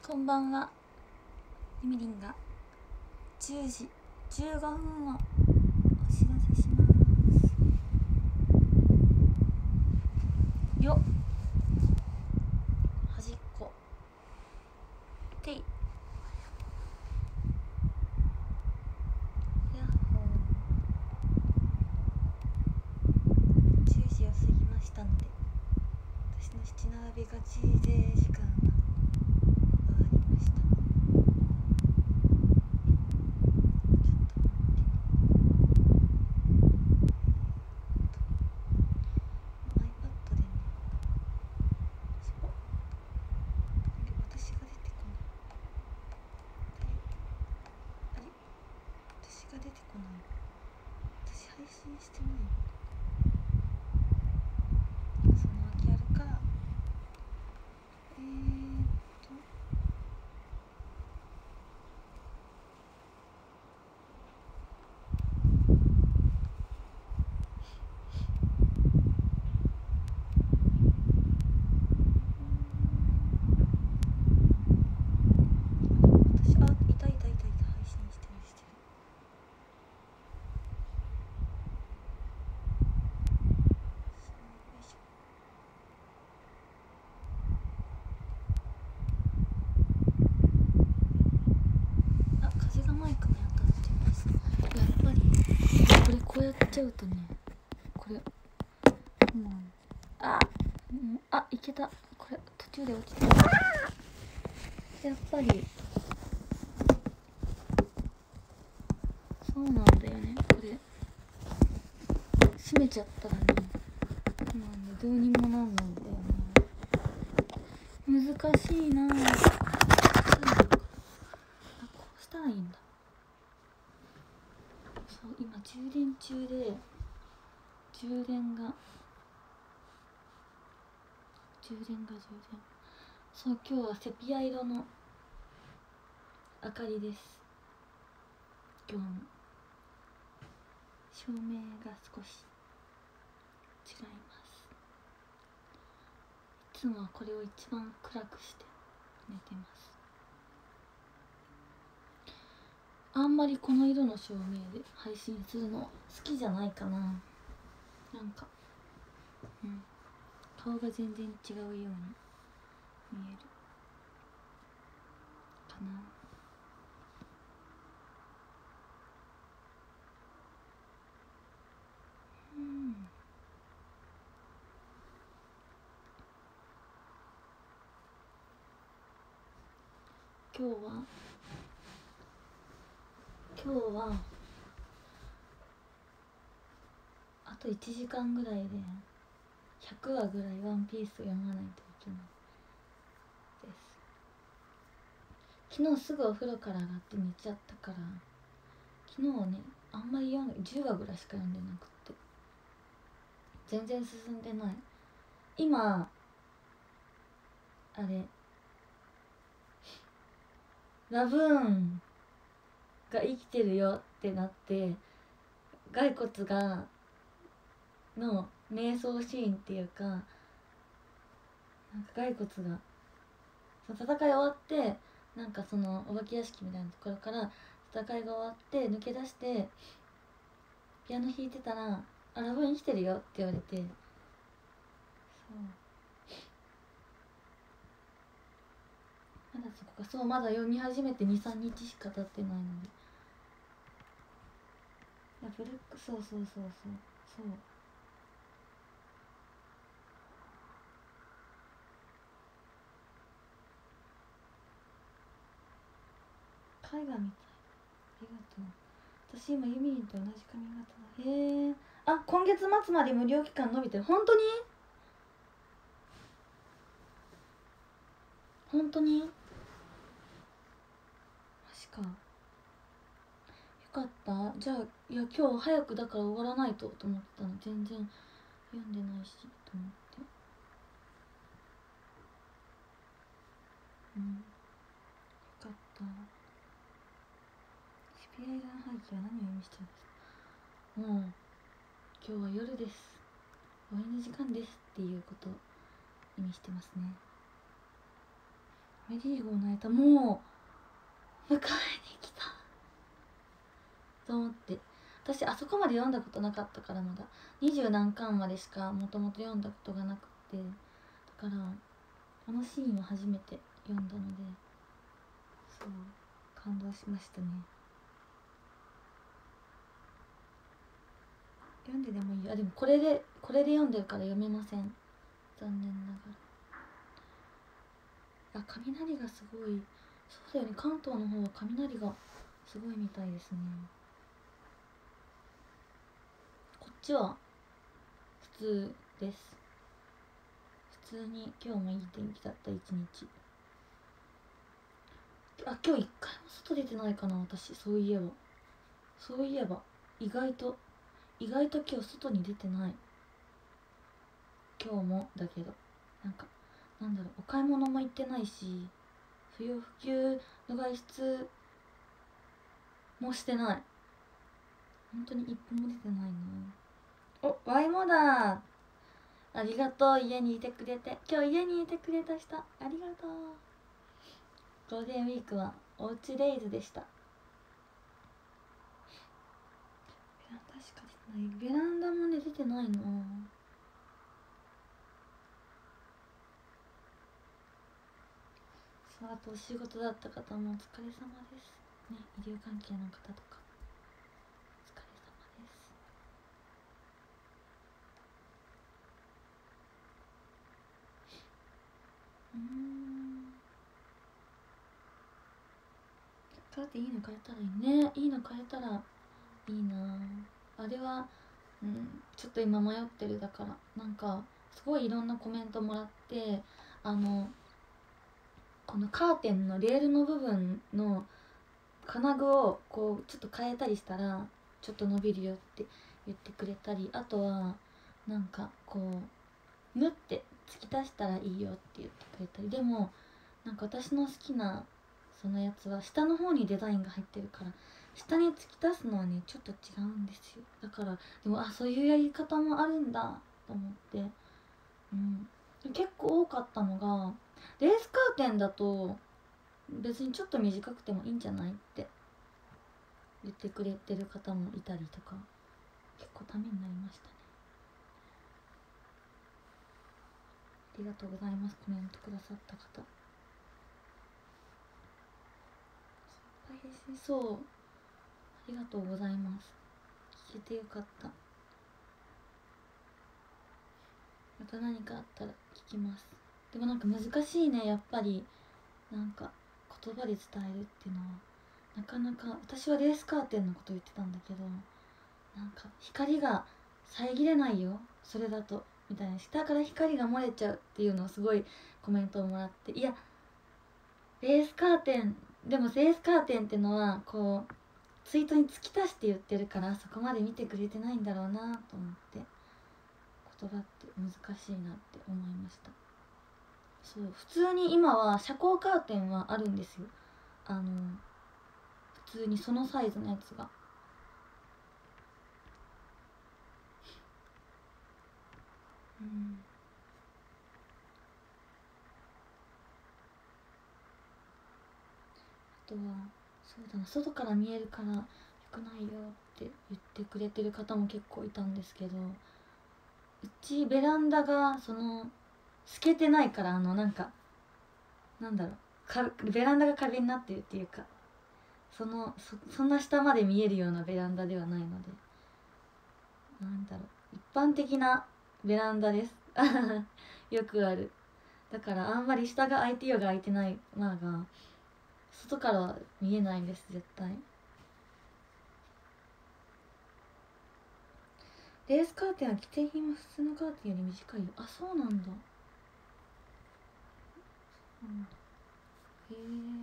こんばんは。ゆみりんが10時15分をお知らせしますよ。端っこていやっほー、10時を過ぎましたので、私の七並びがちで時間が終わりました。配信してない。その脇あるか。私いた配信してる。風がマイクに当たってます。やっぱりこれこうやっちゃうとね、これいけた。これ途中で落ちた。やっぱりそうなんだよね。これ閉めちゃったらね、どうにもなんないんだよね。難しいな。こうしたらいいんだ。そう、今充電中で、充電がそう、今日はセピア色の明かりです。今日も照明が少し違います。いつもはこれを一番暗くして寝てます。あんまりこの色の照明で配信するの好きじゃないかな。なんか顔が全然違うように見えるかな。今日はあと1時間ぐらいで100話ぐらいワンピースを読まないといけないです。昨日すぐお風呂から上がって寝ちゃったから、昨日はねあんまり読んで10話ぐらいしか読んでなくて全然進んでない。今あれラブーンが生きてるよってなって、骸骨がの瞑想シーンっていうか、なんか骸骨がその戦い終わって、なんかそのお化け屋敷みたいなところから戦いが終わって抜け出してピアノ弾いてたら「あ、ラブーン生きてるよ」って言われて、まだそこか。そう、まだ読み始めて 2,3 日しか経ってないので、ブルック、そう絵画みたい。ありがとう。私今ユミリンと同じ髪型だ。へえ。あ、今月末まで無料期間伸びてる。本当にマジか。よかった。じゃあいや、今日早くだから終わらないと思ってたの。全然読んでないしと思って。よかった。シピアイラン廃棄は何を意味してるんですか。もう今日は夜です、終わりの時間ですっていうことを意味してますね。 メリーゴー泣いた。もう迎えに来たと思って。私あそこまで読んだことなかったから、まだ20何巻までしかもともと読んだことがなくて、だからこのシーンを初めて読んだので、そう感動しましたね。読んででもいいよ。あ、でもこれで読んでるから読めません、残念ながら。あ、雷がすごい。そうだよね、関東の方は雷がすごいみたいですね。こっちは普通です。普通に今日もいい天気だった一日。あ、今日一回も外出てないかな私。そういえば意外と今日外に出てない。今日もだけど、なんだろう、お買い物も行ってないし、不要不急の外出もしてない。本当に一歩も出てないな。お、ワイモだ。ありがとう、家にいてくれて。今日家にいてくれた人ありがとう。ゴールデンウィークはおうちデイズでした。確かにベランダもね出てないの。さあ、あとお仕事だった方もお疲れ様ですね。医療関係の方とかお疲れ様です。カーテンいいの買えたらいいね。いいの買えたらいいな。あれはちょっと今迷ってる。だからすごいいろんなコメントもらって、このカーテンのレールの部分の金具をこうちょっと変えたりしたらちょっと伸びるよって言ってくれたり、あとはこう縫って突き出したらいいよって言ってくれたり。でも私の好きなそのやつは下の方にデザインが入ってるから、下に突き出すのはねちょっと違うんですよ。だからでもそういうやり方もあるんだと思って、結構多かったのが、レースカーテンだと別にちょっと短くてもいいんじゃないって言ってくれてる方もいたりとか、結構ためになりましたね。ありがとうございます、コメントくださった方。そう、ありがとうございます。聞けてよかった。また何かあったら聞きます。でも難しいね、やっぱり言葉で伝えるっていうのはなかなか。私はレースカーテンのこと言ってたんだけど、光が遮れないよそれだとみたいな、下から光が漏れちゃうっていうのをすごいコメントをもらって、いやレースカーテンでもレースカーテンってのはこうツイートに突き出して言ってるから、そこまで見てくれてないんだろうなと思って、言葉って難しいなって思いました。そう、普通に今は遮光カーテンはあるんですよ。普通にそのサイズのやつが。あとはそうだな、外から見えるからよくないよって言ってくれてる方も結構いたんですけど、うちベランダが透けてないから、なんだろう、ベランダが壁になってるっていうか、そんな下まで見えるようなベランダではないので、一般的なベランダですよくある。だからあんまり下が開いてようが開いてないが外からは見えないんです、絶対。レースカーテンは規定品は普通のカーテンより短いよ。あ、そうなんだ。へえ。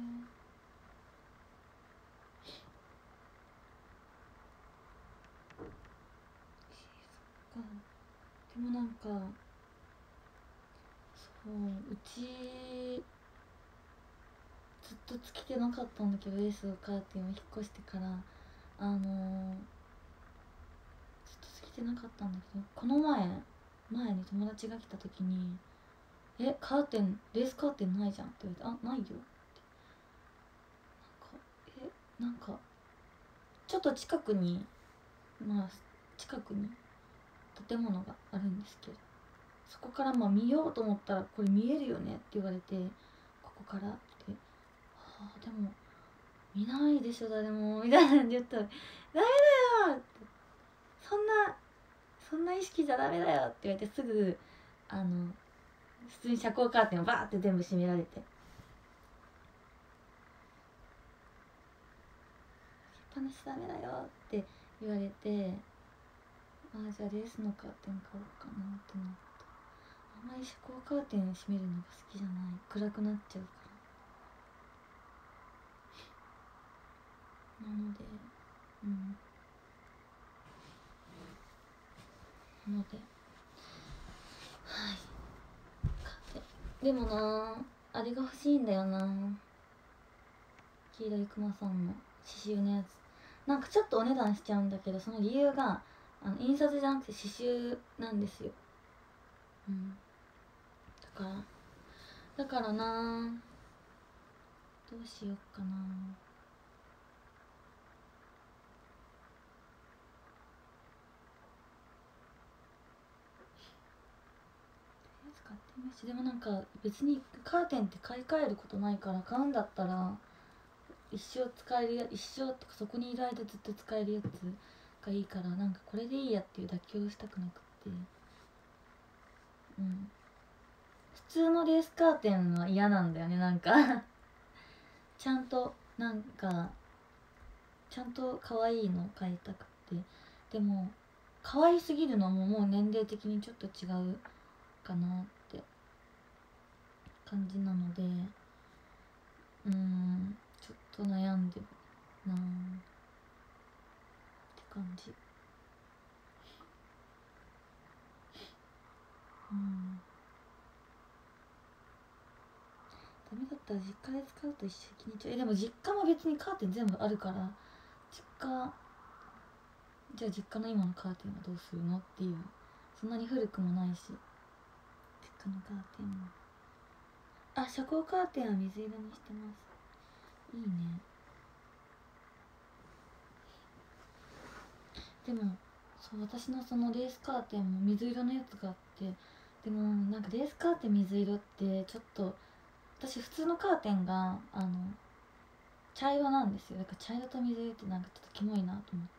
そっか。でもそううちずっとつけてなかったんだけど、レースカーテンを引っ越してからずっとつけてなかったんだけど、この前に友達が来た時にカーテンレースカーテンないじゃん」って言われて「あ、ないよ」って。なんかちょっと近くに建物があるんですけど、そこから見ようと思ったら「これ見えるよね」って言われて「ここから」って「はあでも見ないでしょ誰も」みたいなんで言ったら「ダメだよ」って「そんな意識じゃダメだよ」って言われて、すぐ普通に遮光カーテンをバーって全部閉められて「話ダメだよ」って言われて、じゃあレースのカーテン買おうかなってなって。あんまり遮光カーテン閉めるのが好きじゃない、暗くなっちゃうからなので、はい、カーテンでもなあれが欲しいんだよな、黄色いクマさんの刺繍のやつ。なんかちょっとお値段しちゃうんだけど、その理由が印刷じゃなくて刺繍なんですよ。だからなどうしようかな。使ってみるし、でもなんか別にカーテンって買い替えることないから、買うんだったら一生使える一生ってかそこにいる間ずっと使えるやつがいいから、なんかこれでいいやっていう妥協したくなくって、普通のレースカーテンは嫌なんだよね、なんかちゃんと可愛いの買いたくて、でも可愛すぎるのももう年齢的にちょっと違うかなって感じなので、ちょっと悩んでるなって感じ。ダメだったら実家で使うと一石二鳥。でも実家も別にカーテン全部あるから、じゃあ実家の今のカーテンはどうするのっていう、そんなに古くもないし、実家のカーテンも遮光カーテンは水色にしてます。いいね。でも私のそのレースカーテンも水色のやつがあって、でもなんかレースカーテン水色ってちょっと、私普通のカーテンが茶色なんですよ。だから茶色と水色ってなんかちょっとキモいなと思って、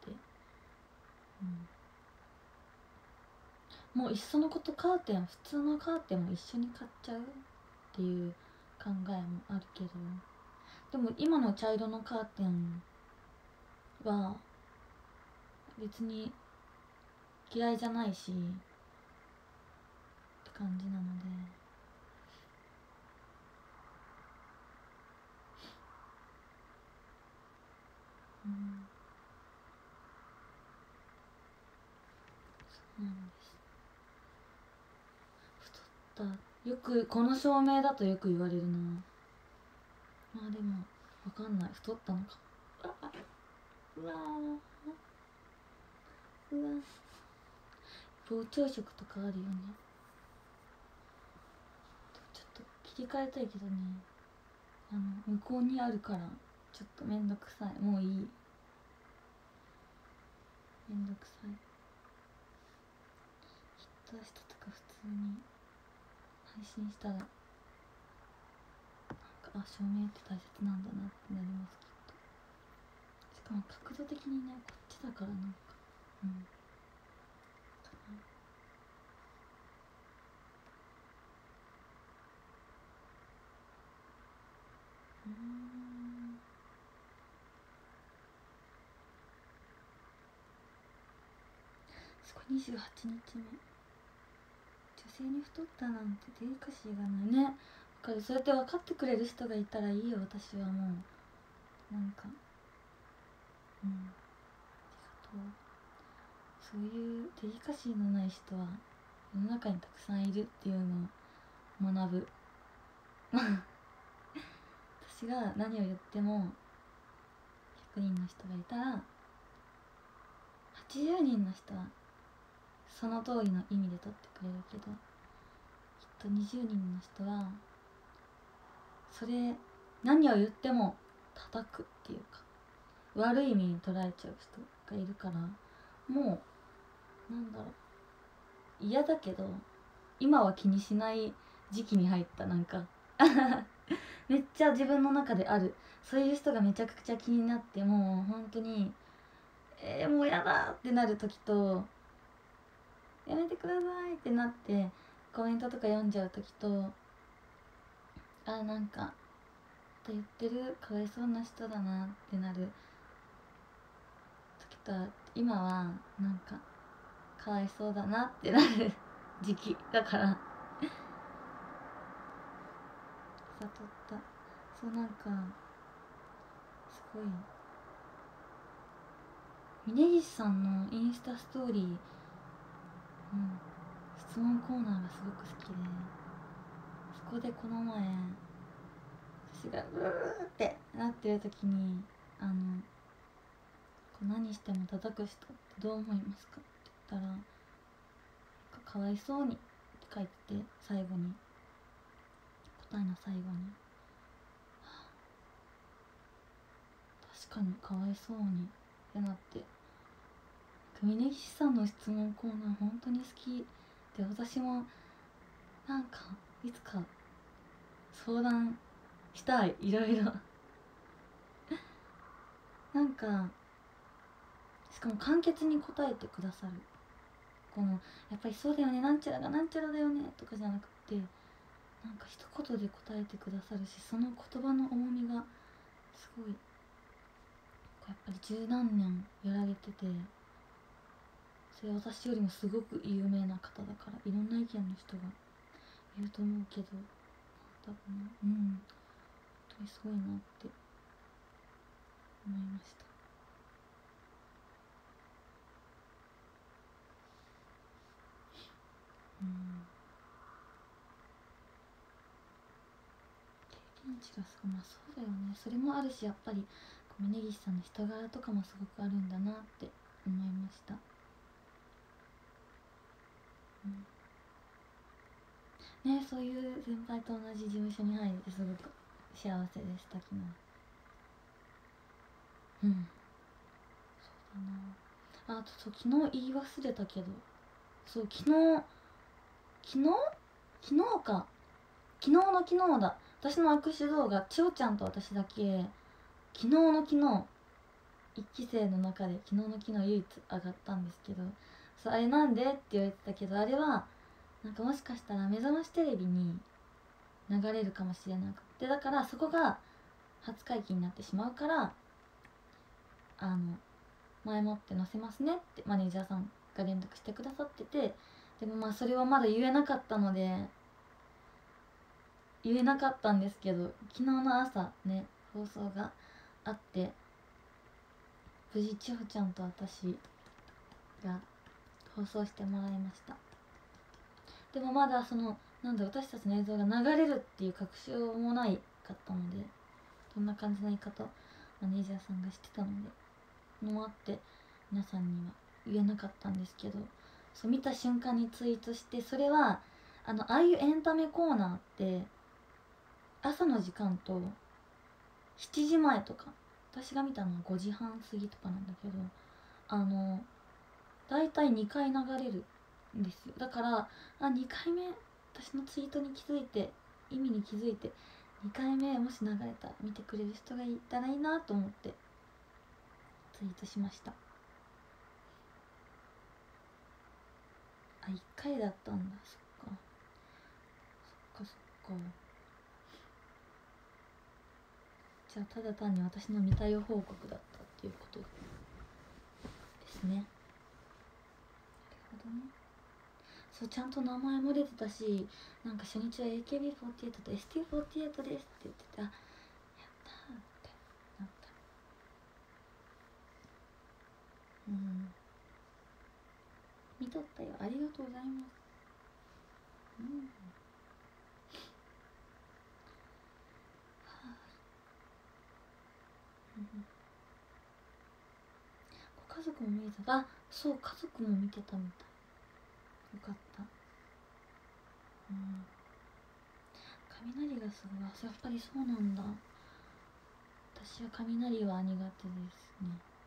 もういっそのこと普通のカーテンも一緒に買っちゃうっていう考えもあるけど、でも今の茶色のカーテンは別に嫌いじゃないしって感じなので、そうなんです。太った、よくこの照明だとよく言われるな。でも分かんない、太ったのか。うわ膨張色とかあるよね。ちょっと切り替えたいけどね、向こうにあるからちょっとめんどくさい。もういい、めんどくさい。ヒットしたとか普通に配信したら照明って大切なんだなってなりますきっと。しかも角度的にね、こっちだからなんかすごい。28日目、女性に太ったなんてデリカシーがないね。かる。そうやって分かってくれる人がいたらいいよ。私はもうなんかありがとう。そういうデリカシーのない人は世の中にたくさんいるっていうのを学ぶ私が何を言っても100人の人がいたら80人の人はその通りの意味で取ってくれるけど、きっ 20人の人はそれ何を言っても叩くっていうか悪い意味に捉えちゃう人がいるから、もうなんだろう、嫌だけど今は気にしない時期に入った。なんかめっちゃ自分の中である、そういう人がめちゃくちゃ気になって、もう本当にもうやだってなる時と、やめてくださいってなってコメントとか読んじゃう時と、なんか言ってるかわいそうな人だなってなる時と、今はなんかかわいそうだなってなる時期だから悟った。そうなんかすごい峯岸さんのインスタストーリー、質問コーナーがすごく好きで、そこでこの前私がうーってなってる時に何しても叩く人ってどう思いますかって言ったら、かわいそうにって書いてて、最後に答えの最後に、確かにかわいそうにってなって、峯岸さんの質問コーナー本当に好きで、私もなんかいつか相談したい、いろいろなんかしかも簡潔に答えてくださる、このやっぱりそうだよね、なんちゃらがなんちゃらだよねとかじゃなくて、なんか一言で答えてくださるし、その言葉の重みがすごい、やっぱり十何年やられてて、それ私よりもすごく有名な方だから、いろんな意見の人がいると思うけど、多分本当にすごいなって思いました。経験値がすごい、まあそうだよね、それもあるし、やっぱり峯岸さんの人柄とかもすごくあるんだなって思いました。ね、そういう先輩と同じ事務所に入れてすごく幸せでした、昨日。そうだな。あとそう、昨日言い忘れたけど、そう昨日か、昨日の昨日だ、私の握手動画、千代ちゃんと私だけ昨日の昨日、一期生の中で昨日の昨日唯一上がったんですけど、そうあれなんでって言われてたけど、あれはなんかもしかしたら目覚ましテレビに流れるかもしれなくて、だからそこが初解禁になってしまうから、前もって載せますねってマネージャーさんが連絡してくださってて、でもまあそれはまだ言えなかったので言えなかったんですけど、昨日の朝ね放送があって、無事千穂ちゃんと私が放送してもらいました。でもまだ私たちの映像が流れるっていう確証もないかったので、どんな感じの言い方マネージャーさんがしてたのでもあって皆さんには言えなかったんですけど、そう見た瞬間にツイートして、それはああいうエンタメコーナーって朝の時間と7時前とか、私が見たのは5時半過ぎとかなんだけど、だいたい2回流れるんですよ。だから2回目私のツイートに気づいて、意味に気づいて、2回目もし流れたら見てくれる人がいたらいいなと思ってツイートしました。1回だったんだ。そっかじゃあただ単に私の見たよ報告だったっていうことですね。なるほどね。そう、ちゃんと名前も出てたし、なんか初日は AKB48 と ST48 ですって言ってた。やったーってなった。見とったよ、ありがとうございます。ご家族も見てた。そう、家族も見てたみたい。よかった。 雷がすごい。やっぱりそうなんだ。私は雷は苦手ですね、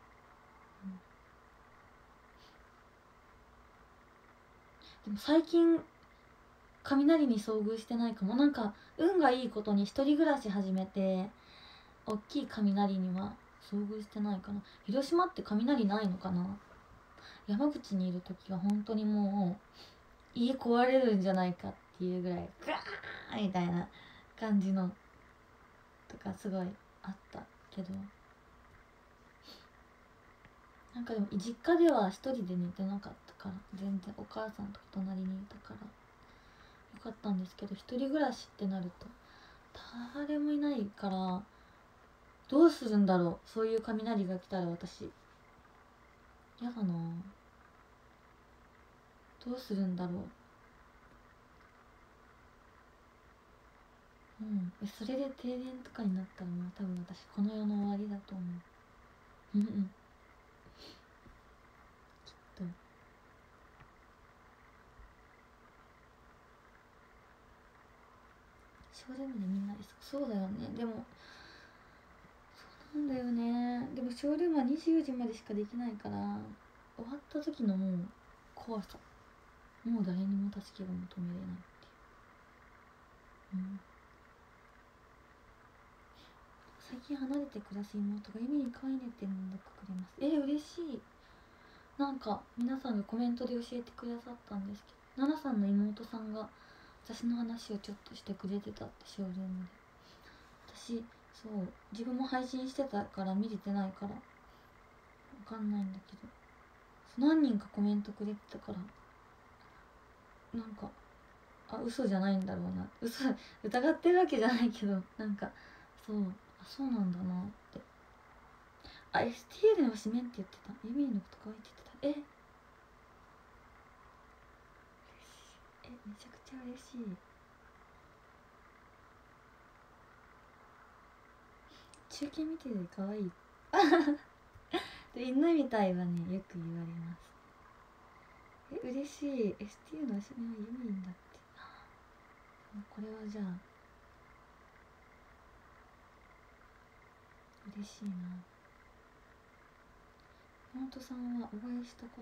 でも最近雷に遭遇してないかも。なんか運がいいことに一人暮らし始めて大きい雷には遭遇してないかな。広島って雷ないのかな。山口にいる時は本当にもう家壊れるんじゃないかっていうぐらいガーンみたいな感じのとかすごいあったけど、なんかでも実家では一人で寝てなかったから全然お母さんとか隣にいたからよかったんですけど、一人暮らしってなると誰もいないからどうするんだろう。そういう雷が来たら私やだな。どうするんだろう。それで停電とかになったらもう多分私この世の終わりだと思う。きっと。ショールームでみんなでそうだよね。でもそうなんだよね。でもショールームは24時までしかできないから終わった時のもう怖さ、もう誰にも助けが求めれないっていう、最近離れて暮らす妹が夢に可愛いねって連絡くれます。嬉しい。なんか皆さんがコメントで教えてくださったんですけど、奈々さんの妹さんが私の話をちょっとしてくれてたって、ショールームで。私そう自分も配信してたから見れてないからわかんないんだけど、何人かコメントくれてたから、なんか嘘じゃないんだろうな、疑ってるわけじゃないけど、なんかそうなんだなって。STL の紙面って言ってた。ユミのこと可愛いって言ってた。めちゃくちゃ嬉しい。中継見てる可愛い犬みたいはねよく言われます。嬉しい。 STU の足目はユミンだって。これはじゃあ嬉しいな。妹さんはお会いしたこと、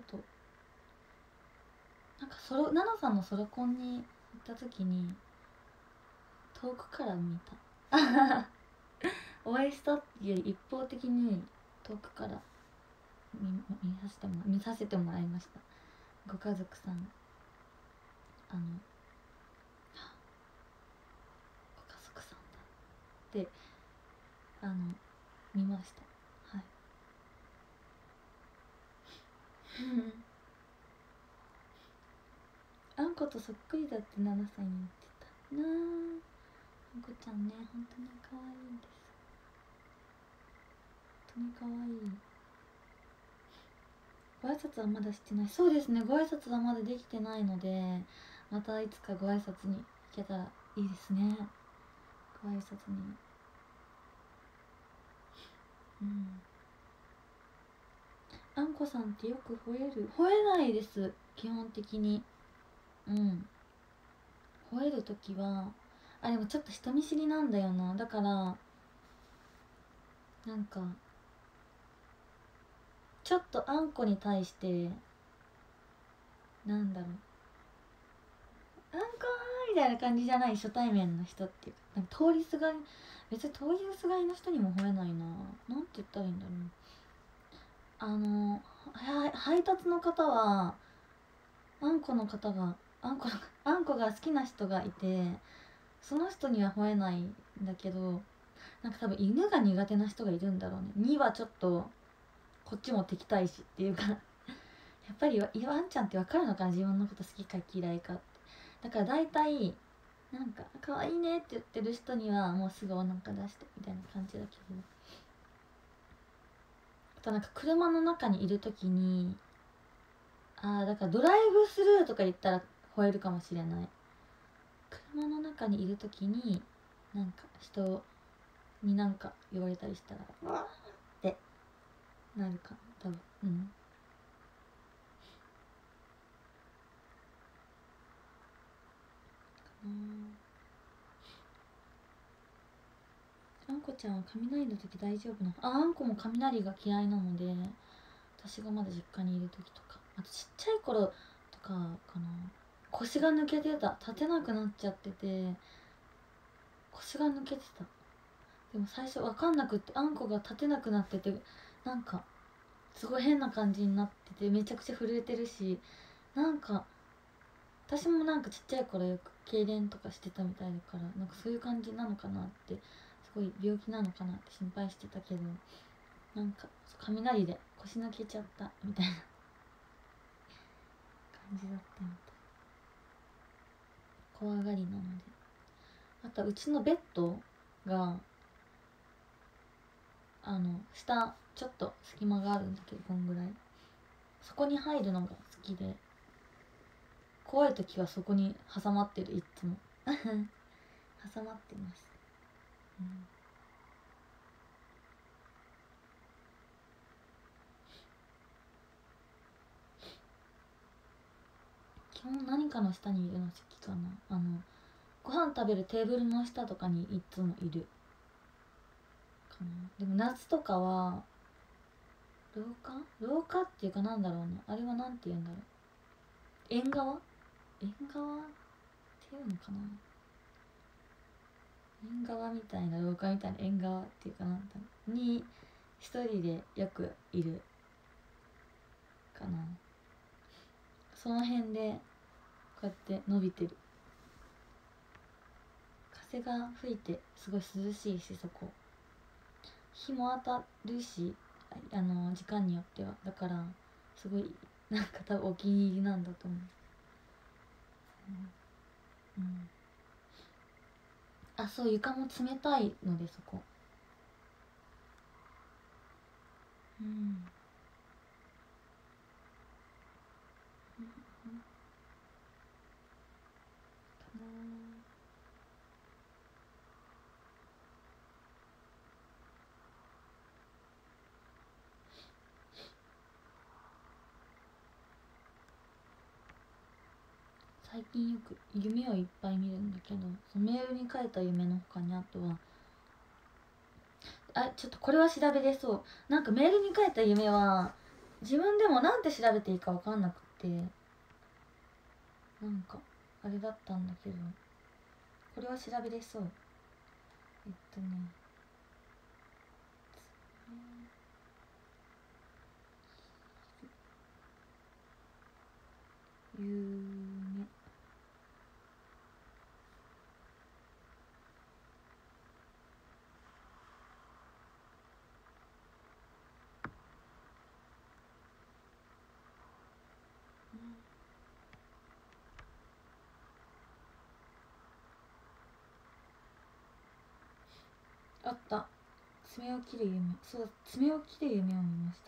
なんかナナさんのソロコンに行った時に遠くから見たお会いしたっていうより一方的に遠くから見させてもらいました。ご家族さん、ご家族さんだって見ました。はい。あんことそっくりだって7歳に言ってたなあ。あんこちゃんね、本当に可愛いんです。本当に可愛い。ご挨拶はまだしてない。そうですね、ご挨拶はまだできてないので、またいつかご挨拶に行けたらいいですね。ご挨拶に。あんこさんってよく吠える？吠えないです、基本的に。吠えるときはでもちょっと人見知りなんだよな。だからなんかちょっとあんこに対してなんだろう、あんこーみたいな感じじゃない初対面の人っていうか、なんか通りすがり、別に通りすがりの人にも吠えないな。なんて言ったらいいんだろう。配達の方はあんこの方があんこが好きな人がいて、その人には吠えないんだけど、なんか多分犬が苦手な人がいるんだろうね。2はちょっとこっちも敵対視っていうかやっぱりワンちゃんって分かるのかな、自分のこと好きか嫌いかって。だから大体なんか可愛いねって言ってる人にはもうすぐお腹出してみたいな感じだけど、あとなんか車の中にいる時にだからドライブスルーとか言ったら吠えるかもしれない。車の中にいる時になんか人になんか言われたりしたらうわーってなるかな多分。 あんこちゃんは雷の時大丈夫なの？あんこも雷が嫌いなので、私がまだ実家にいる時とか、あとちっちゃい頃とかかな、腰が抜けてた、立てなくなっちゃってて、腰が抜けてた。でも最初分かんなくって、あんこが立てなくなってて、なんかすごい変な感じになってて、めちゃくちゃ震えてるし、なんか私もなんかちっちゃい頃よく痙攣とかしてたみたいだから、なんかそういう感じなのかなって、すごい病気なのかなって心配してたけど、なんか雷で腰抜けちゃったみたいな感じだったみたい。怖がりなので。あとはうちのベッドが下ちょっと隙間があるんだけど、こんぐらい、そこに入るのが好きで、怖い時はそこに挟まってる、いつも挟まってます、うん、基本何かの下にいるの好きかな。ご飯食べるテーブルの下とかにいつもいるかな。でも夏とかは廊下っていうか、なんだろうね、あれはなんて言うんだろう、縁側っていうのかな、縁側みたいな、廊下みたいな、縁側っていうかなんだろうに一人でよくいるかな。その辺でこうやって伸びてる。風が吹いてすごい涼しいし、そこ日も当たるし、時間によっては、だからすごいなんか多分お気に入りなんだと思う。うん、うん、あ、そう、床も冷たいのでそこ、うん、うん、うん、かな。最近よく夢をいっぱい見るんだけど、そのメールに書いた夢の他に、あとはちょっとこれは調べれそう。なんかメールに書いた夢は自分でもなんて調べていいか分かんなくて、なんかあれだったんだけど、これは調べれそう。えっとね、夢、あった。爪を切る夢。そうだ、爪を切る夢を見ました。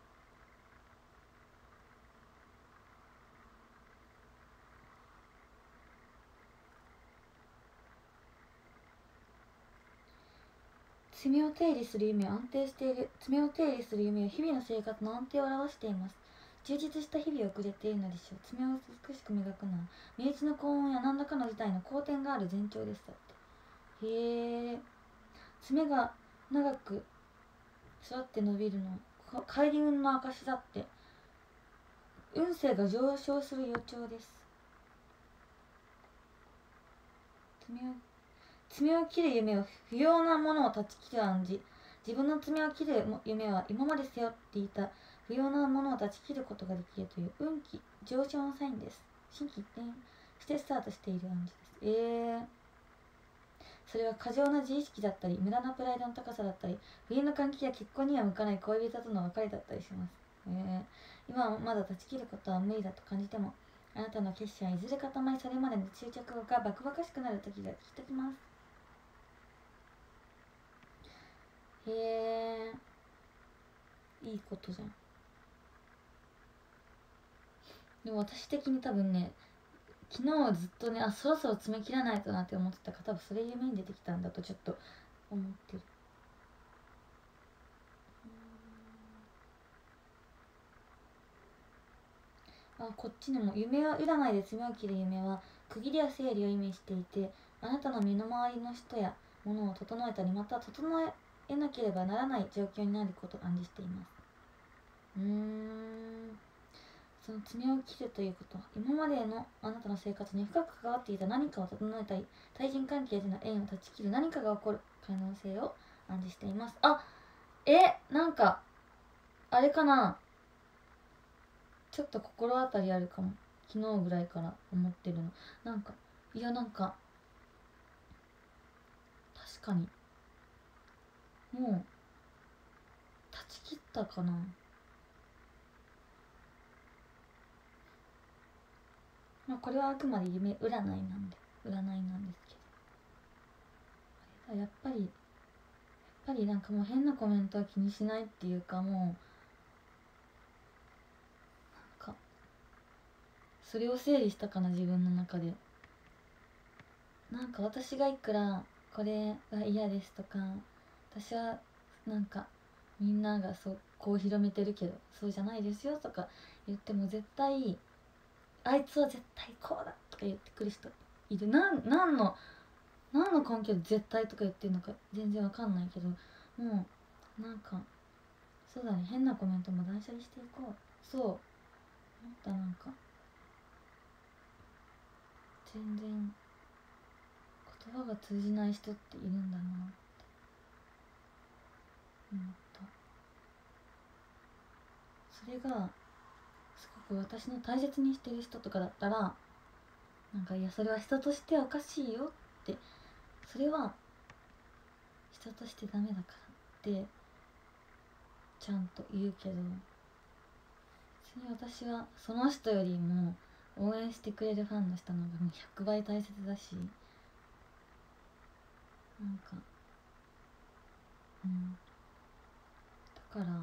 爪を手入れする夢は安定している。爪を手入れする夢は日々の生活の安定を表しています。充実した日々を送れているのでしょう。爪を美しく磨くのは身内の幸運や何らかの事態の好転がある前兆です。だって。へえ。爪が長く育って伸びるの開運の証だって。運勢が上昇する予兆です。爪を切る夢は不要なものを断ち切る暗示。自分の爪を切る夢は今まで背負っていた不要なものを断ち切ることができるという運気上昇のサインです。心機一転してスタートしている暗示です。それは過剰な自意識だったり、無駄なプライドの高さだったり、不倫の関係や結婚には向かない恋人との別れだったりします。今はまだ断ち切ることは無理だと感じても、あなたの決心はいずれ固まり、それまでの執着がバクバカしくなる時がきっときます。へえ、いいことじゃん。でも私的に多分ね、昨日ずっとね、そろそろ爪切らないとなって思ってたから、多分それ夢に出てきたんだとちょっと思ってる。こっちにも夢占いで爪を切る夢は区切りや整理を意味していて、あなたの身の回りの人やものを整えたり、また整えなければならない状況になることを暗示しています。その爪を切るということは、今までのあなたの生活に深く関わっていた何かを整えたり、対人関係での縁を断ち切る何かが起こる可能性を暗示しています。なんかあれかな、ちょっと心当たりあるかも。昨日ぐらいから思ってるの。なんか確かにもう断ち切ったかな。まあこれはあくまで夢占いなんですけど、やっぱりなんかもう変なコメントは気にしないっていうか、もうなんかそれを整理したかな、自分の中で。なんか私がいくらこれが嫌ですとか、私はなんかみんながこう広めてるけどそうじゃないですよとか言っても、絶対あいつは絶対こうだとか言ってくる人いる。何の根拠で絶対とか言ってるのか全然わかんないけど、もうなんかそうだね、変なコメントも断捨離していこう。そう思った。なんか全然言葉が通じない人っているんだなって思った。それがすごく私の大切にしてる人とかだったら、なんかいやそれは人としておかしいよって、それは人としてダメだからってちゃんと言うけど、別に私はその人よりも応援してくれるファンの人の方がもう100倍大切だし、なんかだから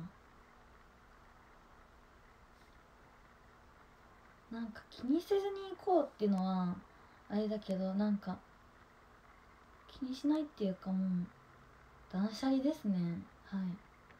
なんか気にせずに行こうっていうのはあれだけど、なんか気にしないっていうか、もう断捨離ですね。はい。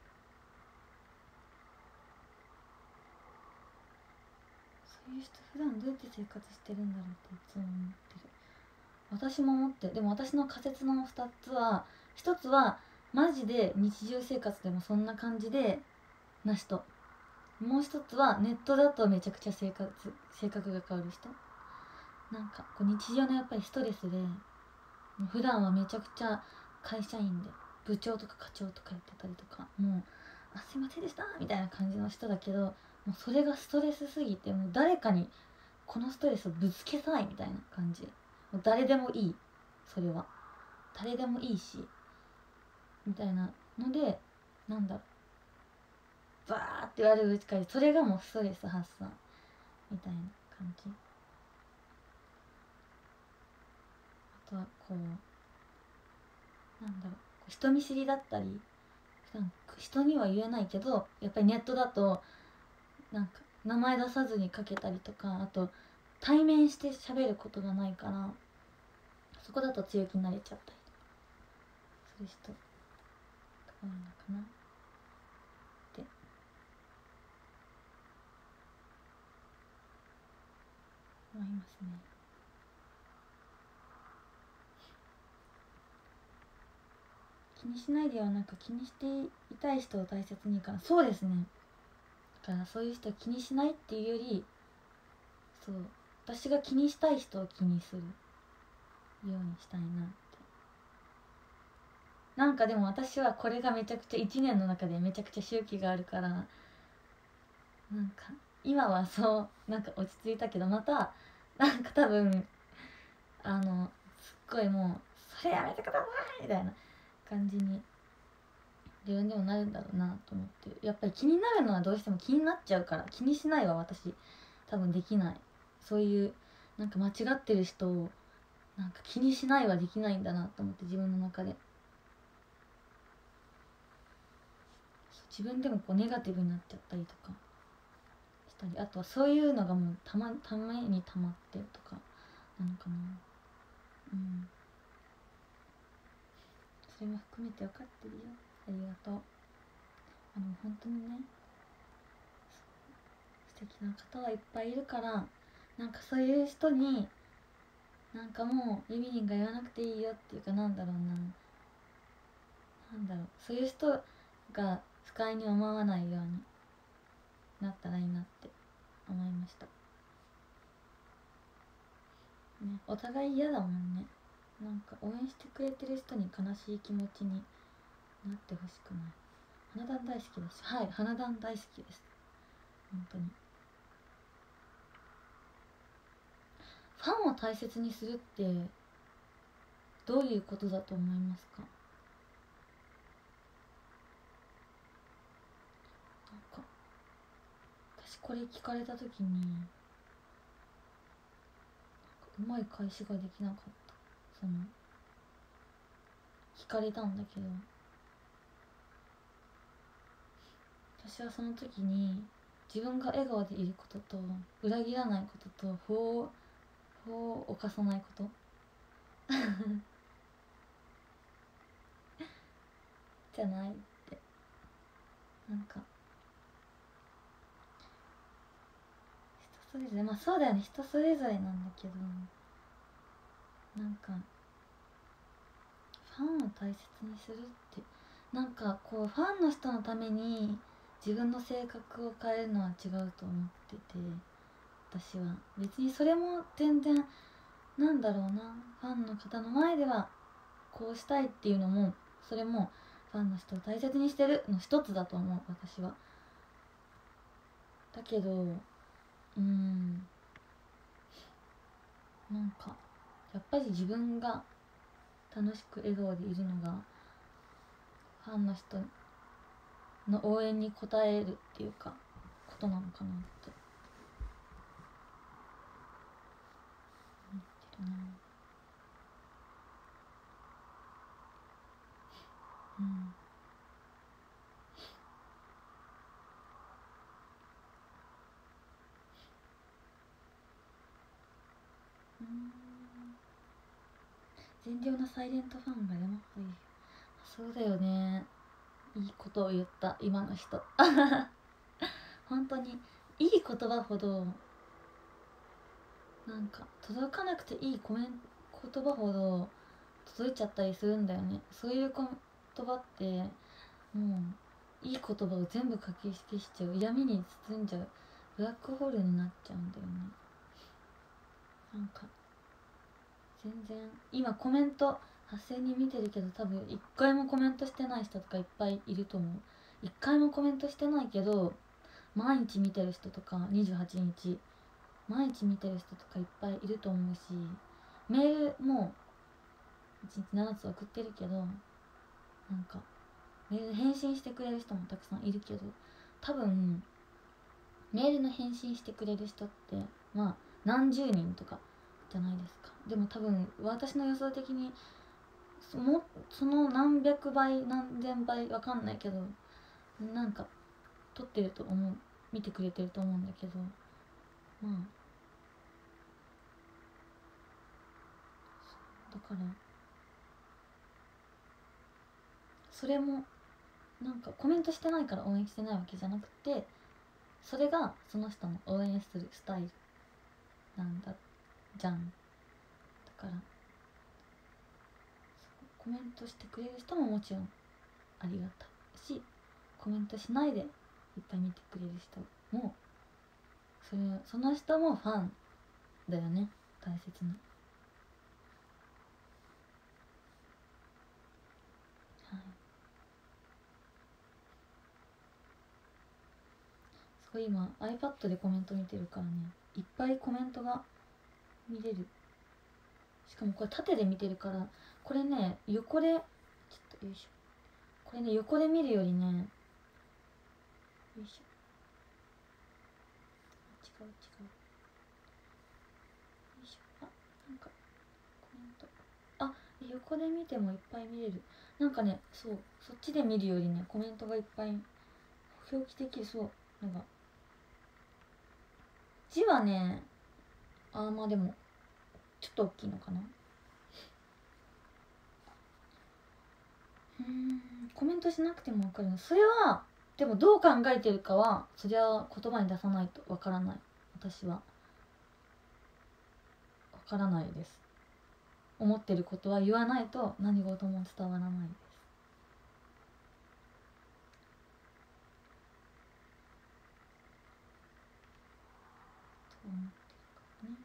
そういう人普段どうやって生活してるんだろうっていつも思ってる。私も思ってる。でも私の仮説の2つは、1つはマジで日常生活でもそんな感じでな人、もう一つはネットだとめちゃくちゃ性格が変わる人。なんかこう日常のやっぱりストレスで、普段はめちゃくちゃ会社員で部長とか課長とかやってたりとか、もうすいませんでしたみたいな感じの人だけど、もうそれがストレスすぎて、もう誰かにこのストレスをぶつけたいみたいな感じ。もう誰でもいい、それは誰でもいいしみたいなので、なんだろう、バーって言われるうちから、それがもうストレス発散みたいな感じ。あとはこうなんだろう、人見知りだったり、普段人には言えないけどやっぱりネットだとなんか名前出さずにかけたりとか、あと対面して喋ることがないから、そこだと強気になれちゃったりする人とかなのかなって思いますね。気にしないではなく、気にしていたい人を大切にから、そうですね。だからそういう人を気にしないっていうより、そう、私が気にしたい人を気にするようにしたいなって。なんかでも私はこれがめちゃくちゃ1年の中でめちゃくちゃ周期があるから、なんか今はそうなんか落ち着いたけど、またなんか多分すっごいもうそれやめてくださいみたいな感じに自分でもなるんだろうなと思ってる。やっぱり気になるのはどうしても気になっちゃうから、気にしないは私多分できない。そういうなんか間違ってる人をなんか気にしないはできないんだなと思って、自分の中で自分でもこうネガティブになっちゃったりとかしたり、あとはそういうのがもうたまにたまってとかなのかな。それも含めて分かってるよ。ありがとう。本当にね、素敵な方はいっぱいいるから、なんかそういう人になんかもうユミリンが言わなくていいよっていうか、なんだろうな、 なんだろう、そういう人が不快に思わないようになったらいいなって思いました、ね、お互い嫌だもんね。なんか応援してくれてる人に悲しい気持ちになってほしくない。花壇大好きです。はい、花壇大好きです。本当にファンを大切にするってどういうことだと思いますか？なんか私これ聞かれた時にうまい返しができなかった。その聞かれたんだけど、私はその時に自分が笑顔でいることと裏切らないことと法を犯さないことじゃないって、なんか人それぞれ、まあそうだよね、人それぞれなんだけど、なんかファンを大切にするってなんかこうファンの人のために自分の性格を変えるのは違うと思ってて、私は別にそれも全然なんだろうな、ファンの方の前ではこうしたいっていうのも、それもファンの人を大切にしてるの一つだと思う、私は。だけどなんかやっぱり自分が楽しく笑顔でいるのがファンの人の応援に応えるっていうかことなのかなって思ってるな。うん善良なサイレントファンが山ほどいる。そうだよね、いいことを言った今の人本当にいい言葉ほどなんか届かなくていい言葉ほど届いちゃったりするんだよね。そういう言葉ってもういい言葉を全部かき消しちゃう、闇に包んじゃうブラックホールになっちゃうんだよね。なんか全然今コメント8000人見てるけど多分1回もコメントしてない人とかいっぱいいると思う。1回もコメントしてないけど毎日見てる人とか28日毎日見てる人とかいっぱいいると思うし、メールも1日7つ送ってるけど、なんかメール返信してくれる人もたくさんいるけど、多分メールの返信してくれる人ってまあ何十人とかじゃないですか。でも多分私の予想的にその何百倍何千倍わかんないけど、なんか撮ってると思う、見てくれてると思うんだけど、まあだからそれもなんかコメントしてないから応援してないわけじゃなくて、それがその人の応援するスタイルなんだじゃん。だからコメントしてくれる人ももちろんありがたいし、コメントしないでいっぱい見てくれる人もその人もファンだよね、大切な。はい、すごい今 iPad でコメント見てるからね、いっぱいコメントが見れる。しかもこれ縦で見てるから、これね横でちょっとよいしょ、これね横で見るよりね、よいしょ、違う違う、よいしょ、あ、なんかコメント、あ、横で見てもいっぱい見れる。なんかね、そうそっちで見るよりねコメントがいっぱい表記できる。そうなんか字はね、まあでもちょっと大きいのかな。コメントしなくても分かるの、それは。でもどう考えてるかはそりゃ言葉に出さないと分からない。私は分からないです。思ってることは言わないと何事も伝わらないです。 思ってるからね。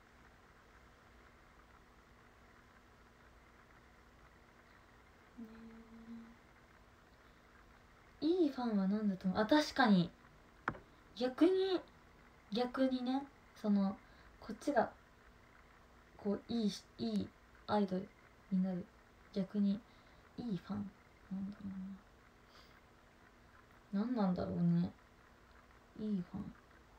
いいファンは何だと思う。あ、確かに逆にね、そのこっちがこういいアイドルになる、逆にいいファンなんなんだろうね。いいファン、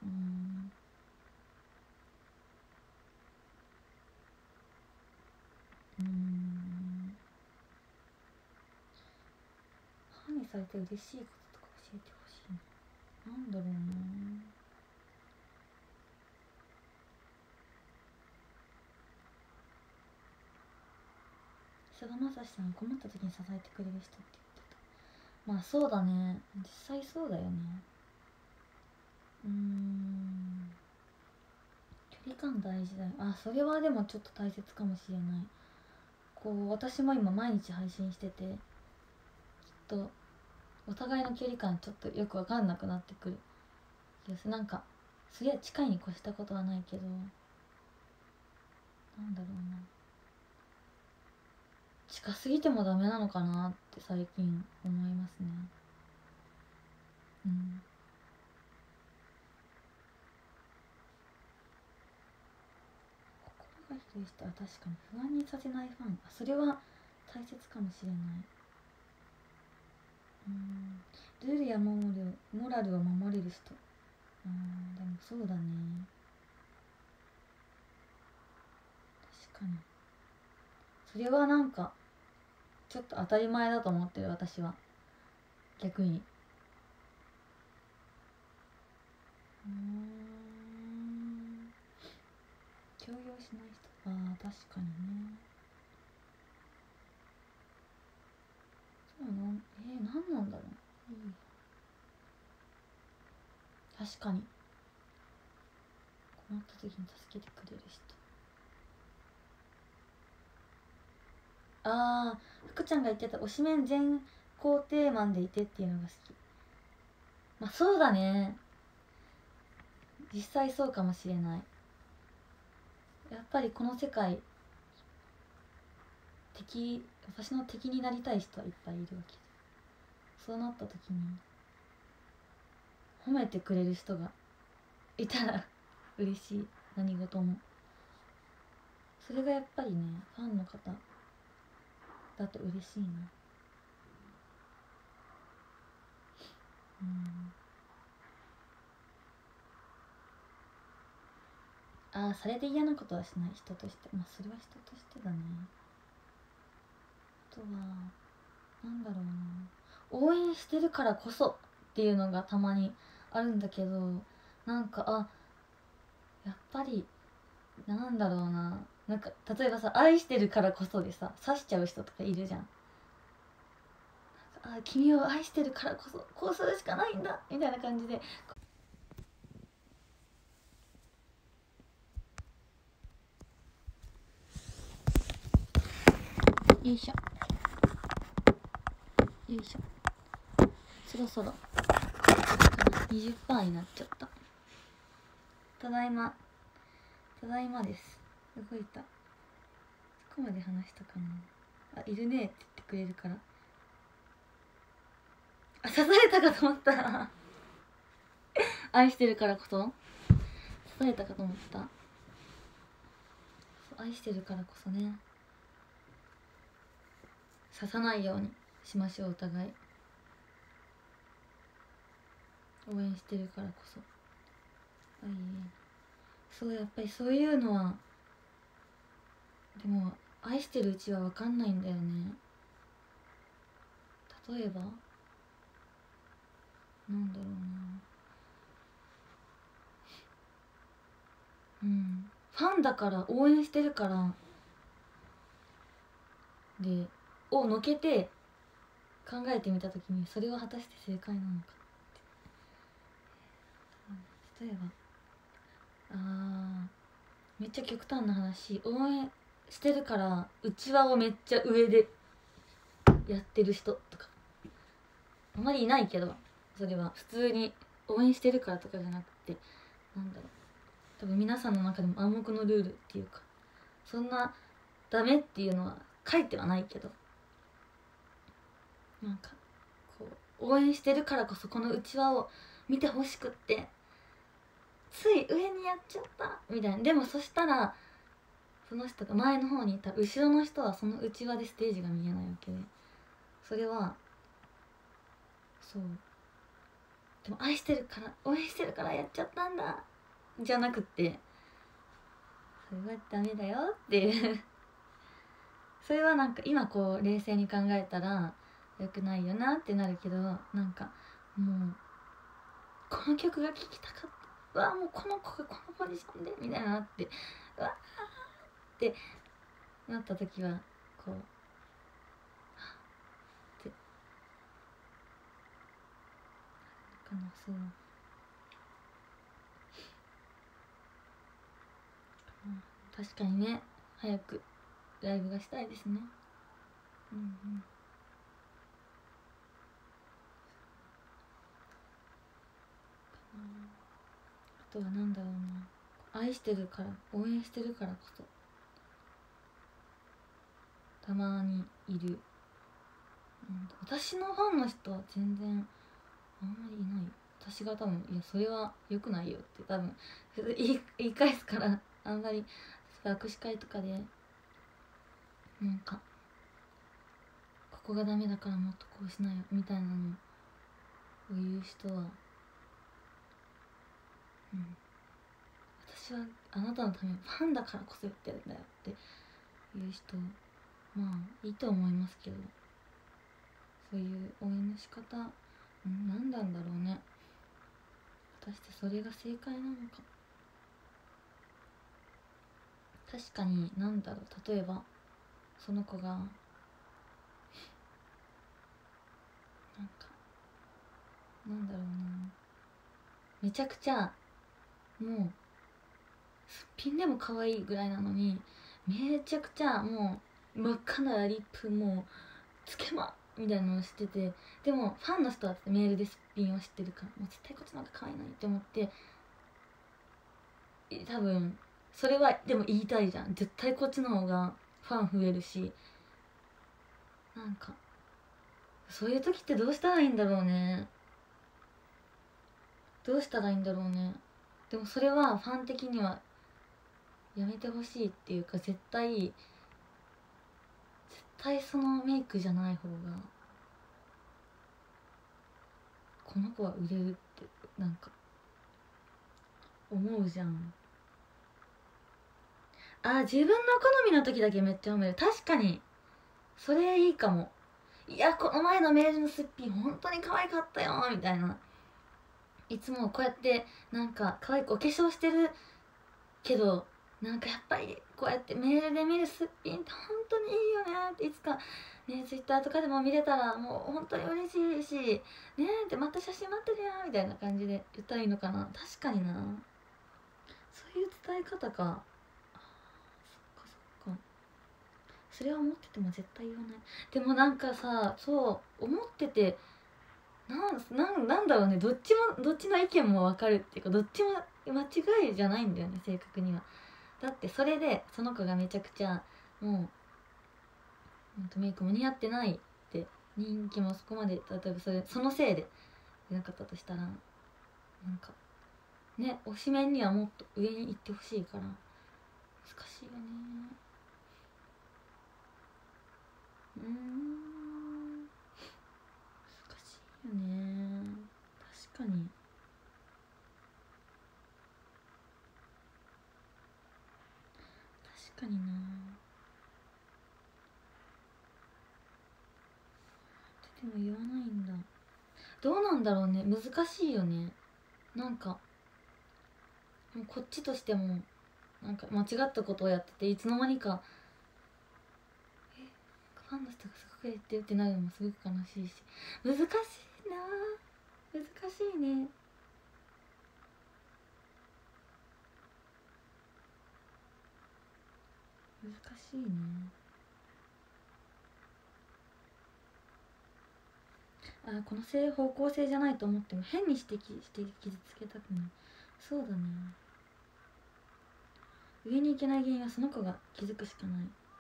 ファンにされて嬉しいこととか教えてほしいな。なんだろうな。菅田将暉さん、困った時に支えてくれる人って言ってた。まあそうだね、実際そうだよね。距離感大事だよ。あ、それはでもちょっと大切かもしれない。こう私も今毎日配信してて、きっとお互いの距離感ちょっとよく分かんなくなってくる気がする。なんかすげえ近いに越したことはないけど、なんだろうな、近すぎてもダメなのかなって最近思いますね。心が広い人は確かに不安にさせないファン、それは大切かもしれない。ルールやモラルを守れる人。でもそうだね、確かにそれはなんかちょっと当たり前だと思ってる、私は。逆に強要しない人、確かにね。そうなんなんだろう、確かに困った時に助けてくれる人。福ちゃんが言ってた推しメン全肯定マンでいてっていうのが好き。まあそうだね、実際そうかもしれない。やっぱりこの世界、私の敵になりたい人はいっぱいいるわけで、そうなった時に褒めてくれる人がいたら嬉しい。何事もそれがやっぱりね、ファンの方だと嬉しいな。されて嫌なことはしない人として、まあそれは人としてだね。あとはなんだろうな、応援してるからこそっていうのがたまにあるんだけど、なんかやっぱりなんだろうな、なんか例えばさ、愛してるからこそでさ刺しちゃう人とかいるじゃん。君を愛してるからこそこうするしかないんだみたいな感じで、よいしょよいしょ、そろそろ 20% になっちゃった。ただいまです。動いた。どこまで話したかな。いるねって言ってくれるから、刺されたかと思った愛してるからこそ刺されたかと思った。愛してるからこそね、刺さないようにしましょう。お互い応援してるからこそ。そう、やっぱりそういうのはでも愛してるうちは分かんないんだよね。例えばなんだろうな、ファンだから応援してるからでをのけて考えてみた時に、それは果たして正解なのかって。例えばめっちゃ極端な話、応援してるからうちわをめっちゃ上でやってる人とかあまりいないけど、それは普通に応援してるからとかじゃなくて、なんだろ多分皆さんの中でも暗黙のルールっていうか、そんなダメっていうのは書いてはないけど、なんかこう応援してるからこそこのうちわを見てほしくって、つい上にやっちゃったみたいな。でもそしたらその人が前の方にいた後ろの人はそのうちわでステージが見えないわけで、それはそう、でも愛してるから応援してるからやっちゃったんだじゃなくて、それはダメだよっていうそれはなんか今こう冷静に考えたら良くないよなってなるけど、なんかもうこの曲が聴きたかった、うわもうこの子がこのポジションでみたいなって、うわーってなった時はこうってかな。そう確かにね、早くライブがしたいですね。うんうん。あとはなんだろうな、愛してるから応援してるからこそたまにいる、私のファンの人は全然あんまりいない。私が多分いやそれは良くないよって多分言い返すからあんまり握手会とかでなんかここがダメだからもっとこうしなよみたいなのを言う人は、私はあなたのためにファンだからこそ言ってるんだよっていう人、まあいいと思いますけど、そういう応援の仕方、何なんだろうね。果たしてそれが正解なのか。確かになんだろう、例えばその子がなんかなんだろうな、めちゃくちゃもうすっぴんでも可愛いぐらいなのに、めちゃくちゃもう真っ赤なリップもつけまみたいなのをしてて、でもファンの人はメールですっぴんを知ってるから、もう絶対こっちの方が可愛いのにって思って、多分それはでも言いたいじゃん、絶対こっちの方がファン増えるし、なんかそういう時ってどうしたらいいんだろうね。どうしたらいいんだろうね。でもそれはファン的にはやめてほしいっていうか、絶対そのメイクじゃない方がこの子は売れるってなんか思うじゃん。自分の好みの時だけめっちゃ褒める。確かにそれいいかも。いやこの前のメールのすっぴん本当に可愛かったよみたいな。いつもこうやってなんか可愛くお化粧してるけど、なんかやっぱりこうやってメールで見るすっぴんって本当にいいよねって、いつかねツイッターとかでも見れたらもう本当に嬉しいしねえってまた写真待ってるよみたいな感じで言ったらいいのかな。確かにな、そういう伝え方か。そっかそれは思ってても絶対言わない。でもなんかさ、そう思っててなんだろうね、どっちの意見も分かるっていうか、どっちも間違いじゃないんだよね正確には。だってそれでその子がめちゃくちゃもうメイクも似合ってないって、人気もそこまで例えばそのせいでなかったとしたら、なんかね推しメンにはもっと上に行ってほしいから難しいよね。難しいよね。確かに確かにな。でも言わないんだ。どうなんだろうね、難しいよね。なんかでもこっちとしてもなんか間違ったことをやってて、いつの間にかファンの人がすごく言ってるってなるのもすごく悲しいし、難しいな。難しいね。難しいね。この方向性じゃないと思っても変に指摘して傷つけたくない。そうだね。 上に行けない原因はその子が気づくしかない。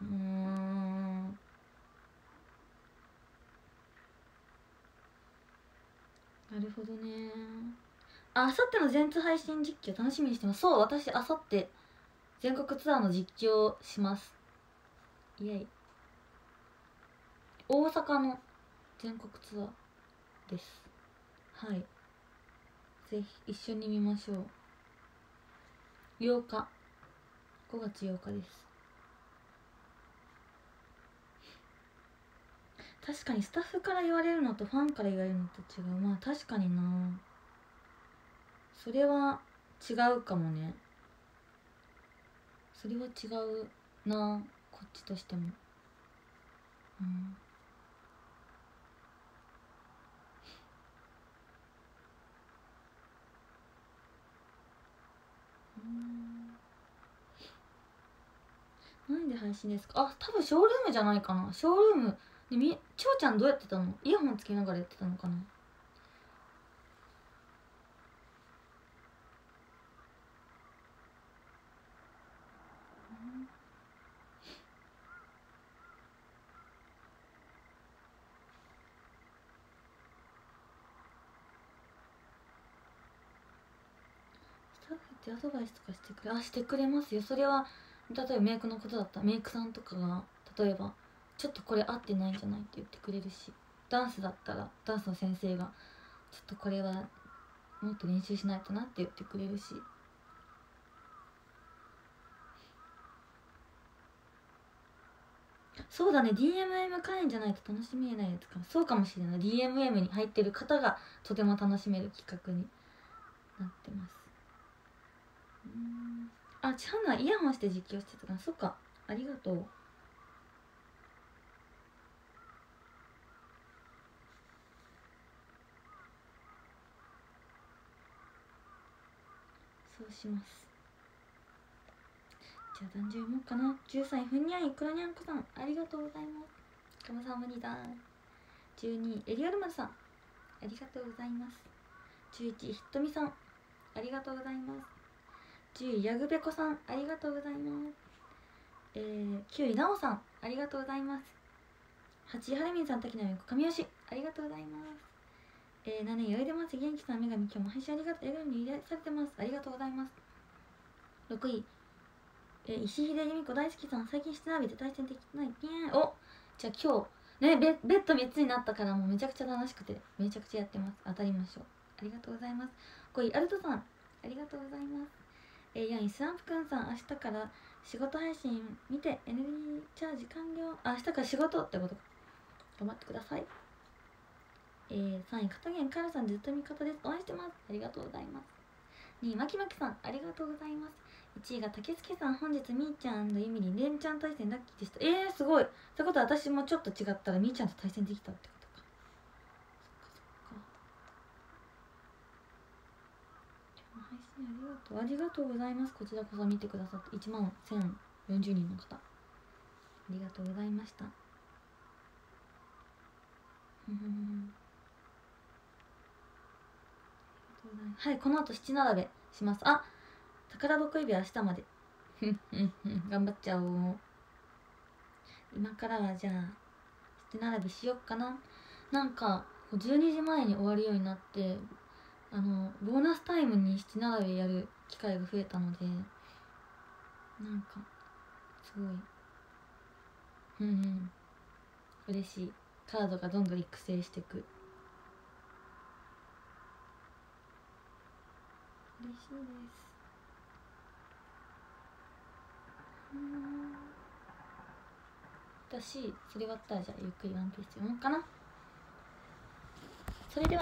なるほどね。あさっての全通配信実況楽しみにしてます。そう、私あさって全国ツアーの実況します。イエイ。大阪の全国ツアーです。はい、ぜひ一緒に見ましょう。8日、5月8日です。確かにスタッフから言われるのとファンから言われるのと違う。まあ確かにな、それは違うかもね。それは違うな、こっちとしても。何で配信ですか。あ、多分ショールームじゃないかな。ショールームでちょうちゃんどうやってたの。イヤホンつけながらやってたのかな。スタッフってアドバイスとかしてくれますよ。それは例えばメイクのことだったらメイクさんとかが例えばちょっとこれ合ってないんじゃないって言ってくれるし、ダンスだったらダンスの先生がちょっとこれはもっと練習しないとなって言ってくれるし。そうだね、 DMM 会員じゃないと楽しめないやつか。そうかもしれない。 DMM に入ってる方がとても楽しめる企画になってます。あ、ちはんなイヤホンして実況してたから。そっか、ありがとう。そうします。じゃあ男女読もうかな。13位ふんにゃんいくらにゃんこさん、ありがとうございます。かもさまにだ。12位エリアルマルさん、ありがとうございます。11位ひっとみさん、ありがとうございます。10位やぐべこさん、ありがとうございます。9位なおさん、ありがとうございます。8位はるみんさん、滝野めこ神吉、ありがとうございます。7位よいでます元気さん、女神、今日も配信ありがとう。笑顔に癒されてます、ありがとうございます。6位石秀由美子大好きさん、最近してないで対戦できない。お、じゃあ今日ね、ベッド3つになったからもうめちゃくちゃ楽しくてめちゃくちゃやってます。当たりましょう。ありがとうございます。5位アルトさん、ありがとうございます。4位スランプくんさん、明日から仕事配信見てエネルギーチャージ完了。明日から仕事ってことか、頑張ってください。3位片桐カルさん、ずっと味方です、応援してます、ありがとうございます。2位まきまきさん、ありがとうございます。1位が竹助さん、本日みーちゃんとゆみりん連チャン対戦ラッキーでした。すごい。ってことは私もちょっと違ったらみーちゃんと対戦できたってことか。そっかそっか。配信ありがとうございます。こちらこそ見てくださって1万1040人の方、ありがとうございました。はい、この後七並べします。あ、宝箱指輪明日まで頑張っちゃおう。今からはじゃあ七並べしよっかな。なんか12時前に終わるようになって、ボーナスタイムに七並べやる機会が増えたので、なんかすごい嬉しい。カードがどんどん育成していく。嬉しいです。私それ終わったらじゃあゆっくりワンピース読もうかな。それでは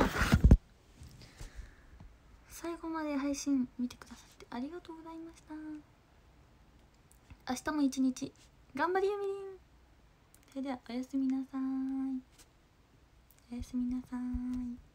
最後まで配信見てくださってありがとうございました。明日も一日頑張りゆみりん。それではおやすみなさい。おやすみなさい。